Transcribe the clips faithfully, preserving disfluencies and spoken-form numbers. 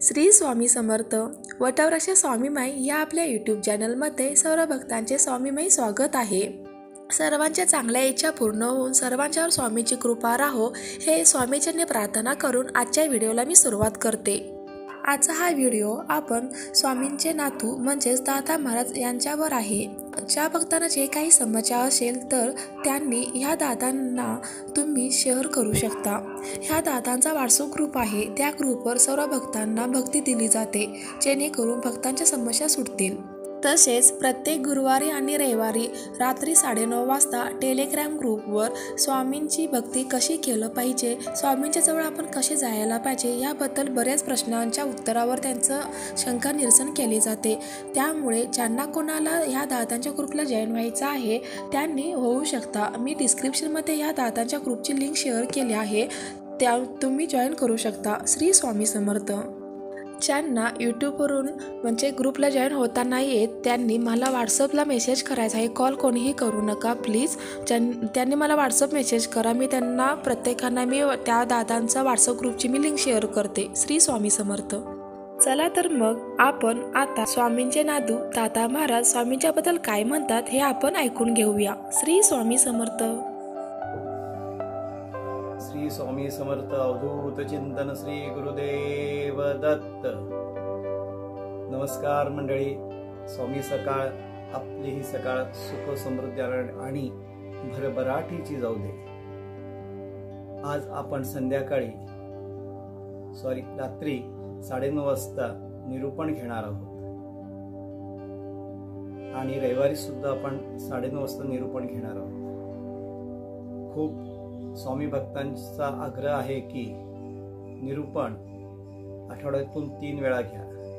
श्री स्वामी समर्थ वटवृक्ष स्वामीमाई या आपल्या यूट्यूब चॅनलमध्ये सर्व भक्तांचे स्वामीमाई स्वागत आहे। सर्वांच्या चांगल्या इच्छा पूर्ण होऊन सर्वांच्यावर स्वामीची कृपा राहो हे स्वामीचरणी प्रार्थना करून आजच्या व्हिडिओला मी सुरुवात करते। आजचा हा व्हिडिओ आपण स्वामींचे नातू म्हणजेच दादा महाराज यांच्यावर आहे। ज्या भक्तांना जे काही समस्या असेल तर त्यांनी ह्या दादांना तुम्ही शेअर करू शकता। ह्या दादांचा व्हॉट्सअप ग्रुप आहे, त्या ग्रुपवर सर्व भक्तांना भक्ती दिली जाते जेणेकरून भक्तांच्या समस्या सुटतील। तसेच प्रत्येक गुरुवारी आणि रविवारी रात्री साडेनऊ वाजता टेलिग्राम ग्रुपवर स्वामींची भक्ती कशी केलं पाहिजे, स्वामींच्या जवळ आपण कसे जायला पाहिजे याबद्दल बऱ्याच प्रश्नांच्या उत्तरावर त्यांचं शंका निरसन केले जाते। त्यामुळे ज्यांना कोणाला ह्या दादांच्या ग्रुपला जॉईन व्हायचं आहे त्यांनी होऊ शकता। मी डिस्क्रिप्शनमध्ये ह्या दादांच्या ग्रुपची लिंक शेअर केली आहे, त्या तुम्ही जॉईन करू शकता। श्री स्वामी समर्थ। ज्यांना यूट्यूबवरून म्हणजे ग्रुपला जॉईन होता नाही येत त्यांनी मला व्हॉट्सअपला मेसेज करायचा आहे, कॉल कोणीही करू नका प्लीज। ज्यां त्यांनी मला व्हॉट्सअप मेसेज करा, मी त्यांना प्रत्येकांना मी त्या दादांचा व्हॉट्सअप ग्रुपची मी लिंक शेअर करते। श्री स्वामी समर्थ। चला तर मग आपण आता स्वामींचे नातू दादा महाराज स्वामींच्याबद्दल काय म्हणतात हे आपण ऐकून घेऊया। श्री स्वामी समर्थ। श्री स्वामी समर्थ। अवधूत चिंतन श्री गुरुदेव दत्त। नमस्कार मंडळी। स्वामी सकाळ आपली ही सकाळ सुख समृद्धी आणि भरभराटीची जाऊ दे। आज आपण संध्याकाळी सॉरी रात्री साडेनऊ वाजता निरूपण घेणार आहोत आणि रविवारी सुद्धा आपण साडेनऊ वाजता निरूपण घेणार आहोत। खूप स्वामी भक्तांचा आग्रह आहे की निरूपण आठवड्यातून तीन वेळा घ्या,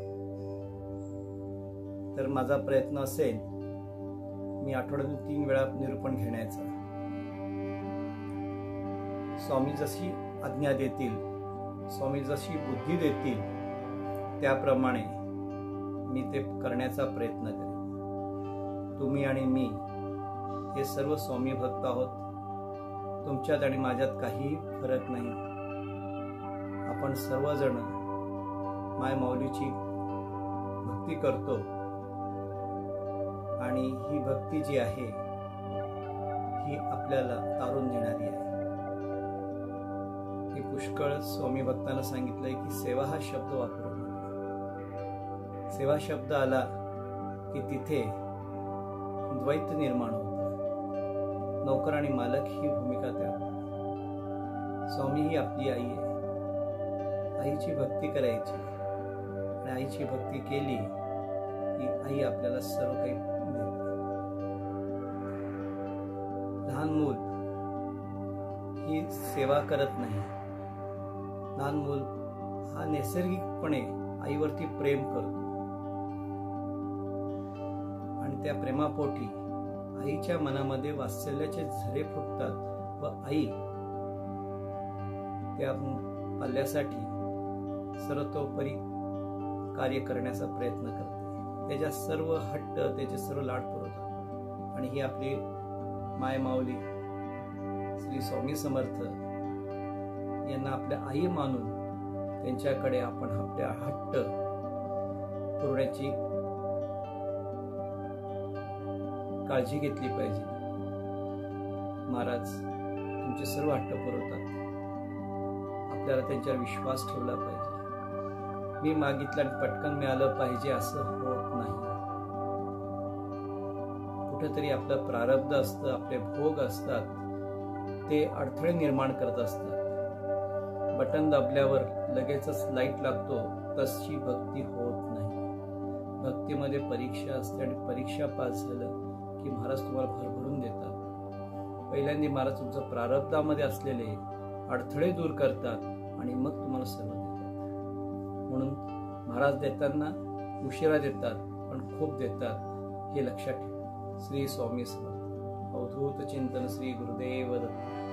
तर माझा प्रयत्न असेल मी आठवड्यातून तीन वेळा निरूपण घेण्याचा। स्वामी जशी आज्ञा देतील, स्वामी जशी बुद्धी देतील त्याप्रमाणे मी ते करण्याचा प्रयत्न करेन। तुम्ही आणि मी हे सर्व स्वामी भक्त आहोत, तुमच्यात आणि माझ्यात काही फरक नाही। आपण सर्वजण माय माऊलीची भक्ती करतो आणि ही भक्ती जी आहे ही आपल्याला तारून नेणारी आहे। ही पुष्कळ स्वामी भक्तांना सांगितलंय की सेवा हा शब्द वापरू नका। सेवा शब्द आला की तिथे द्वैत निर्माण होतं, नौकर आणि मालक ही भूमिका त्या। स्वामी ही आपली आई आहे, आईची भक्ती करायची आणि आईची भक्ती केली की आई आपल्याला सर्व काही देते। लहान मूल ही सेवा करत नाही, लहान मूल हा नैसर्गिकपणे आईवरती प्रेम करतो आणि त्या प्रेमापोटी आईच्या मनामध्ये वात्सल्याचे झरे फुटतात व आई त्या पाल्यासाठी सर्वतोपरी कार्य करण्याचा प्रयत्न करते, त्याच्या सर्व हट्ट त्याचे सर्व लाड पुरवतात। आणि ही आपली माय माऊली श्री स्वामी समर्थ यांना आपल्या आई मानून त्यांच्याकडे आपण आपल्या हट्ट पुरवण्याची काळजी घेतली पाहिजे। महाराज तुमचे सर्व हट्ट पुरवतात, आपल्याला त्यांच्यावर विश्वास ठेवला पाहिजे। मी मागितलं आणि पटकन मिळालं पाहिजे असं होत नाही। कुठेतरी आपलं प्रारब्ध असतं, आपले भोग असतात, ते अडथळे निर्माण करत असतात। बटन दाबल्यावर लगेचच लाईट लागतो तशी भक्ती होत नाही। भक्तीमध्ये परीक्षा असते आणि परीक्षा पास झालं की महाराज तुम्हाला भरभरून देतात। पहिल्यांदा महाराज तुमचं प्रारब्धामध्ये असलेले अडथळे दूर करतात आणि मग तुम्हाला सर्व देतात। म्हणून महाराज देताना उशिरा देतात पण खूप देतात, हे लक्षात ठेवा। श्री स्वामी समर्थ। अवधूत चिंतन श्री गुरुदेव दत्त।